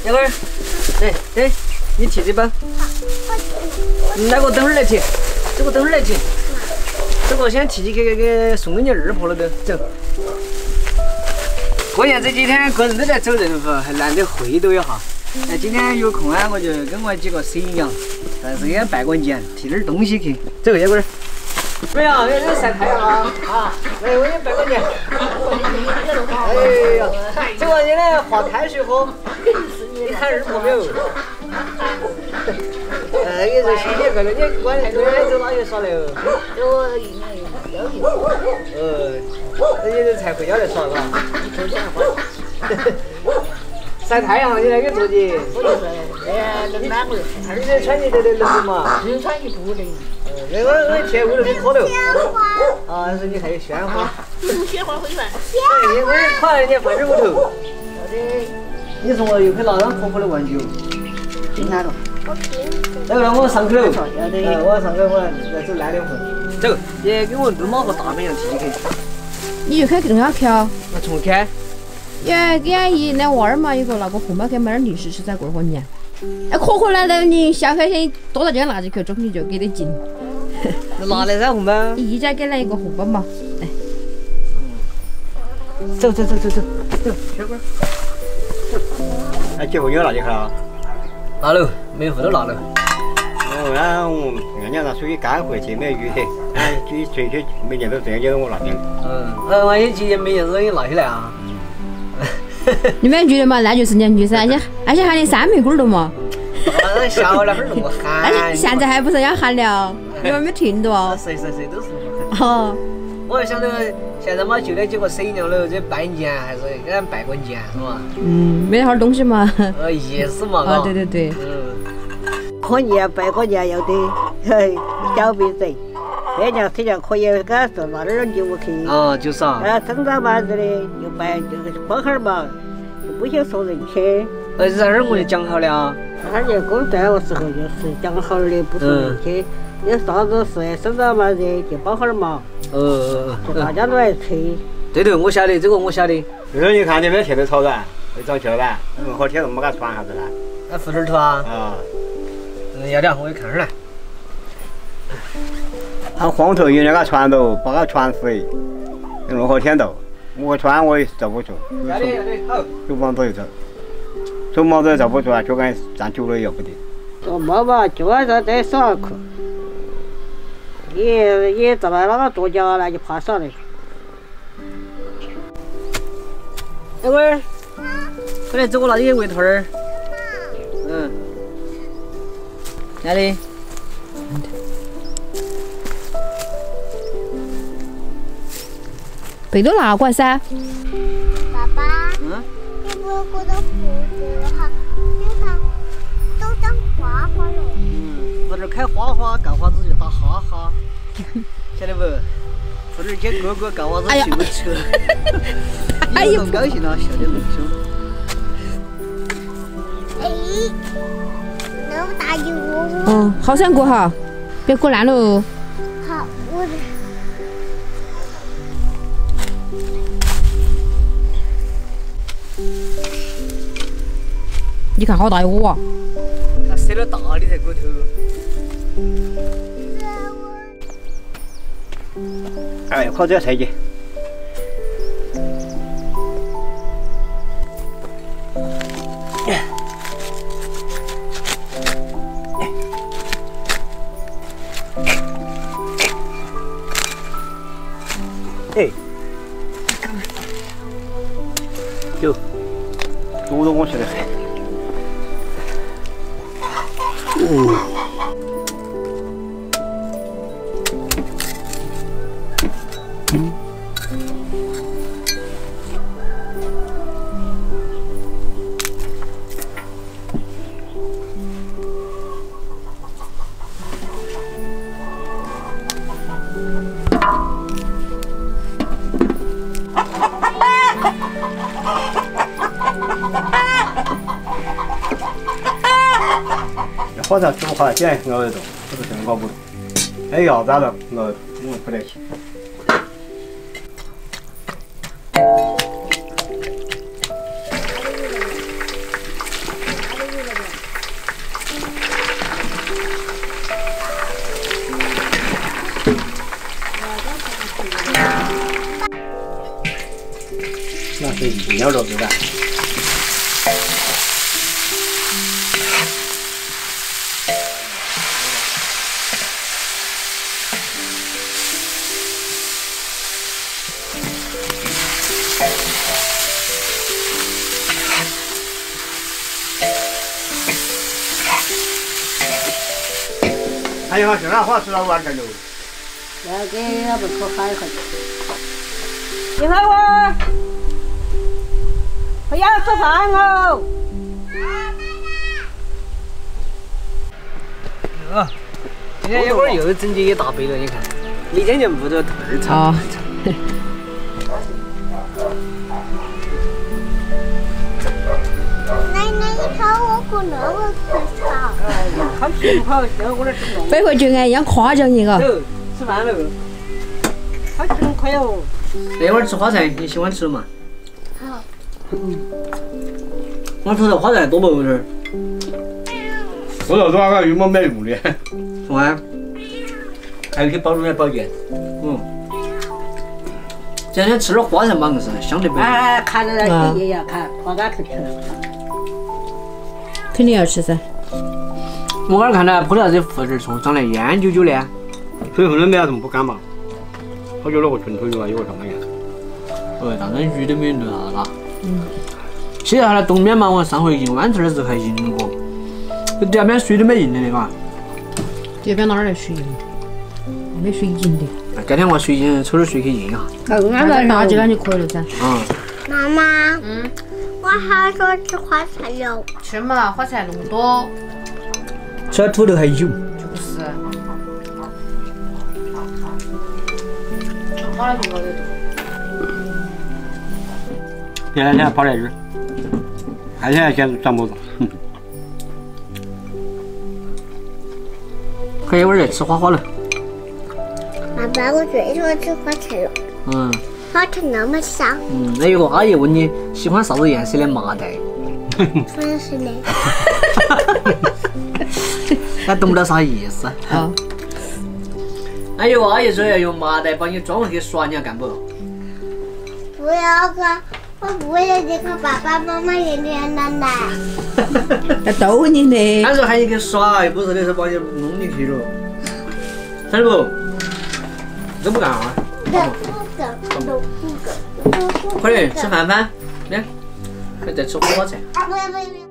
一会儿，对，你提这包。那个等会儿来提，这个等会儿来提。这个先提起给送给你二婆了都，走。过年这几天个人都在走人户，还难得会斗一下。哎，今天有空啊，我就跟我几个舍娘，但是也拜个年，提点东西去。走，一会儿。没有，要晒太阳啊！来，我给你拜个年。哎呀，这个你来喝开水喝。你看二婆没有？你这新年快乐，你管你走哪里耍来哦？ 我要你这才回家来耍是吧？晒太阳，你那个做的。 我就是，能哪个？ 你这穿你的能嘛？ 只穿一布的。 我贴屋头给拖头。啊，是你还有鲜花。 鲜花会饭。 我也看人家放点屋头。 好的。 你说我又可以拿张可可的玩具。 听哪个？ 那个我上去了。我上去我来走来2分。走，也给我路马和大本羊提起去。 你就开更加开。 那从开？ 也给俺姨那娃儿嘛，有个那个红包给买点零食吃，再过个年。哎，可可来了，你小开心多少件拿起去，中你就给得进。 拿来噻红包。 姨家给了一个红包嘛，来。 走，小龟。 哎，结婚有拿进去了？ 拿了，每户都拿了。 那我年上属于干活去没鱼的，哎，最每年都这样，就是我拿进。 万一今年每年都给你拿起来啊。 你们觉得嘛？那就是两句噻，而且喊你3枚棍了嘛。 小那会儿那么喊。 而且现在还不是要喊了，你们没听到啊？ 谁都是那么喊。 哦。 我还想着现在嘛，就那几个舍娘了，这拜年还是给俺拜个年是吧？ 没点好东西嘛。 意思嘛。 啊，对。 过年拜个年要得，小辈子。这样这样可以给他送拿点礼物去。 就是啊。 正当嘛子的就拜就是包哈嘛，不想送人去。 这儿我就讲好了啊。 那儿年公在的时候就是讲好的，不送人去。有啥子事生长嘛的就包哈嘛。就大家都来吃。 对头，我晓得这个我晓得。 这时你看你没贴头草噻，会长去了噻，好贴没给它传下子噻。 那副头头啊？要的，我也看下来。 他黄头有那个传头，把它传死，用好天头。我传我也走不住。 要得，好。 手忙脚走，手忙脚走不住啊，就跟站久了也不得。 做妈妈就按照这耍去。也在那个作家那就怕啥的。 哎喂儿，快来走我那里围团儿。哪里？ 背都拿过来噻。 爸爸，你不觉得胡子哈，你看都长花花了。 在这儿开花花，干花子就打哈哈，晓得不？在这儿接哥哥干花子秀车。哎呀，高兴了，笑得那么凶。 那么大一窝。 好生过哈，别过烂喽。 好，我。 你看好大一窝啊！ 它塞了大的在骨头。 哎，靠这菜去。就多多我吃的菜。火柴煮好了，点熬得动，不是真熬不动。还要咋了？我不得起。 这鸟肉对吧？ 哎呀，这样话吃到完成了。 那给要不可喊一下。一会儿，回家吃饭哦。 今天一会儿又整起一大杯了，你看，每天就屋头特儿炒。 啊， 奶奶，你看我过那么快炒。 好吃不好？这我来吃弄。 飞回去俺要夸奖你个。 走，吃饭了。 好吃不快哦。 那会儿吃花菜，你喜欢吃吗？ 好。 我吃的花菜多不有点儿？ 我老多个羽毛没用的， 是吧？ 还可以保住保健。 今天吃点花菜嘛，硬是香得不？ 哎，看着那爷爷看，我敢去吃。 肯定要吃噻。 我刚看到铺的啥子胡子葱，长得烟啾啾的。 所以后头没啥子不敢嘛。好久那个纯头鱼啊，有个什么样？ 当然鱼都没弄啥了。其实它那东边嘛，我上回进湾头的时候还赢过，这第二边水都没赢的嘎。 这边哪儿来水赢？没水赢的。 改天我水晶抽点水去赢一下。 那大几杆就可以了噻。 妈妈，我好想吃花菜哟。 吃嘛，花菜那么多。 吃点土豆还有。 就是。好了，就好了。 前两天跑来这儿，还现在先转不动。 可以一会儿再吃花花了。 爸爸，我最喜欢吃花菜了。花菜那么香。 那有个阿姨问你喜欢啥子颜色的麻袋？ 粉色的。 他懂不到啥意思。 好。 哎呦，阿姨说要用麻袋把你装回去耍，你要干不？ 不要哥，我不要这个爸爸妈妈爷爷奶奶。 要逗你的。 他说喊你去耍，又不是那时候把你弄进去了。晓得不？都不干啊？快点吃饭饭，来，快再吃花菜。